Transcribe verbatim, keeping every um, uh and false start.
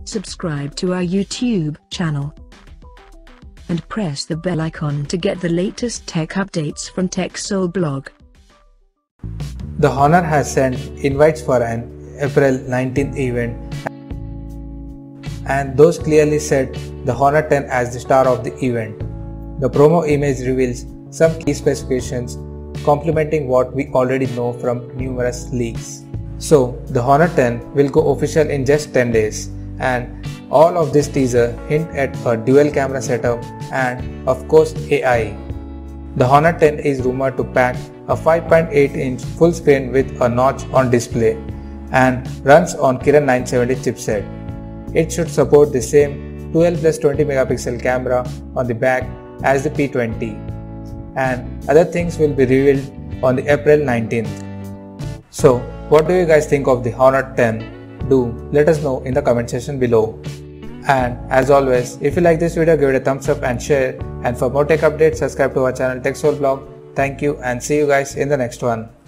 subscribe to our YouTube channel, and press the bell icon to get the latest tech updates from TechSole Blog. The Honor has sent invites for an April nineteenth event, and those clearly set the Honor ten as the star of the event. The promo image reveals some key specifications complementing what we already know from numerous leaks. So, the Honor ten will go official in just ten days, and all of this teaser hint at a dual camera setup and of course A I. The Honor ten is rumored to pack a five point eight inch full screen with a notch on display and runs on Kirin nine seventy chipset. It should support the same twelve plus twenty megapixel camera on the back as the P twenty, and other things will be revealed on the April nineteenth. So, what do you guys think of the Honor ten? Do let us know in the comment section below. And as always, if you like this video, give it a thumbs up and share. And for more tech updates, subscribe to our channel TechSole Blog. Thank you and see you guys in the next one.